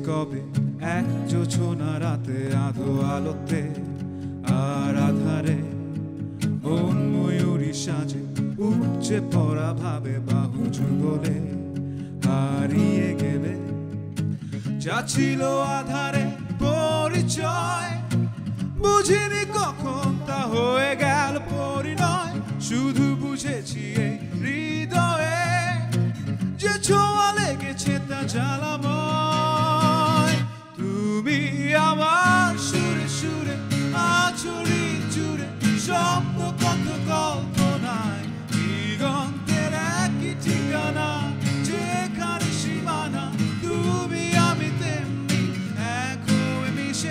কবে এক জোছনা রাতে আধো আলোতে আর আধারে মন ময়ূরী সাজে উপচে পড়া ভাবে বাহু যুগলে হারিয়ে গেলে যা ছিল আধারে পরিচয় বুঝিনি কখন তা হয়ে গেল পরিণয় শুধু বুঝেছি এই হৃদয়ে যে ছোঁয়া লেগেছে তা জ্বালাময় তুমি আমার সুরে সুরে আঁচড়ি জুড়ে স্বপ্ন কত কল্পনায় দিগন্তের একই ঠিকানা যেখানে সীমানা তুমি আমি তেমনি এক হয়ে মিশে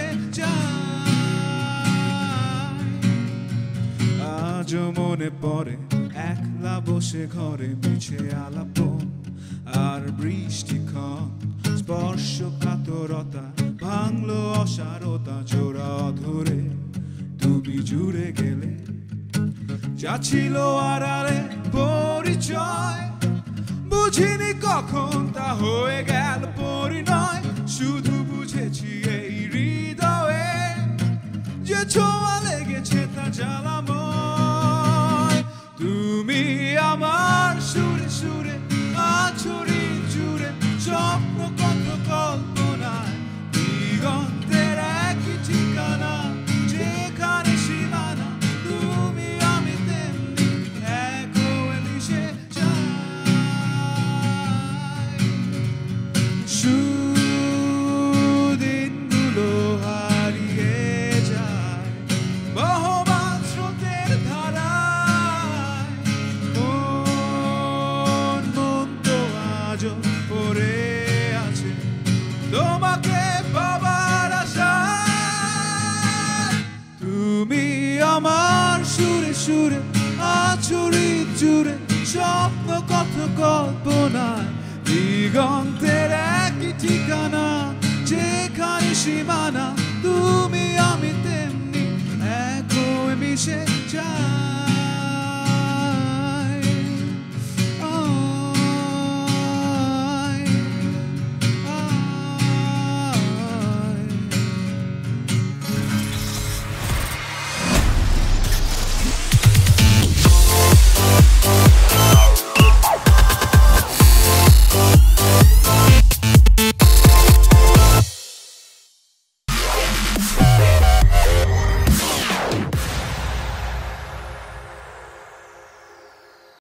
যাই আজও মনে পড়ে একলা বসে ঘরে মিছে আলাপন আর বৃষ্টিক্ষণ স্পর্শ কাতরতা ভাঙলো অসারতা জোড়া ধরে তুমি জুড়ে গেলে যা ছিল আড়ালে পরিচয় বুঝিনি কখন তা হয়ে গেল পরিণয় শুধু বুঝেছি এই হৃদয়ে যে ছোঁয়া লেগেছে তা জ্বালাময় তুমি আমার সুরে সুরে আঁচড়ি জুড়ে স্বপ্ন কত কল্পনায় দিগন্তের একই ঠিকানা যেখানে সীমানা তুমি আমি তেমনি এক হয়ে মিশে যাই সুদিনগুলো হারিয়ে যায় বহমান স্রোতের ধারায় মন তো আজও পড়ে আছে তোমাকে পাবার আশায় তুমি আমার সুরে সুরে আঁচড়ি জুড়ে স্বপ্ন কত কল্পনায় দিগন্তের একই ঠিকানা যেখানে সীমা